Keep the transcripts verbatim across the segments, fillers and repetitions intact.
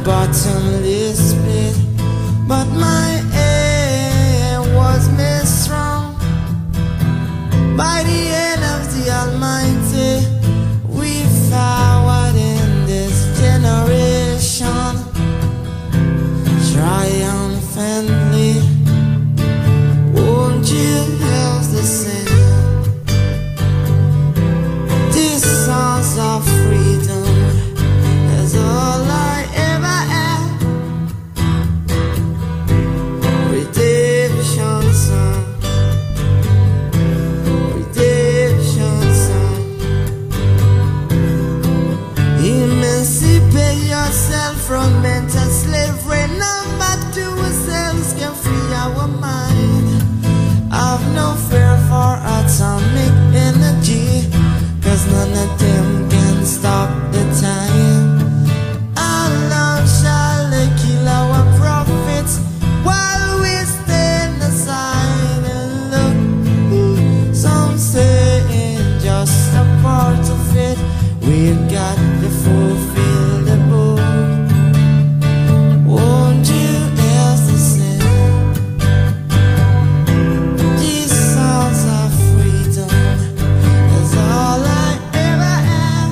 bottomless pit, but my aim was made strong by the hand of the Almighty. We forward in this generation triumphantly. Won't you help the same? These songs of freedom is all I ever had. Redemption song, redemption song. Emancipate yourself from mental slavery. Number two ourselves can free our mind. I've no fear for atomic energy, 'cause none of them can stop the time. Our love shall kill our prophets while we stand aside and look. Some say it's just a part of it. We've got to fulfill the book. Won't you else the same? These songs of freedom is all I ever had.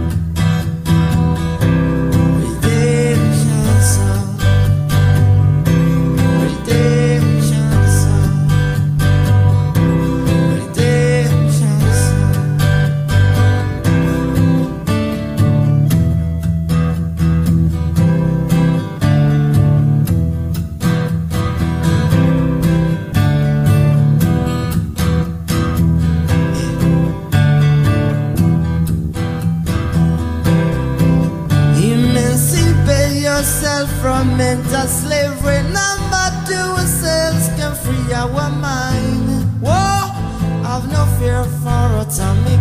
Redemption song, redemption song, redemption song. Emancipate yourself from mental slavery. Number two ourselves can free our mind. Whoa, I've no fear for atomic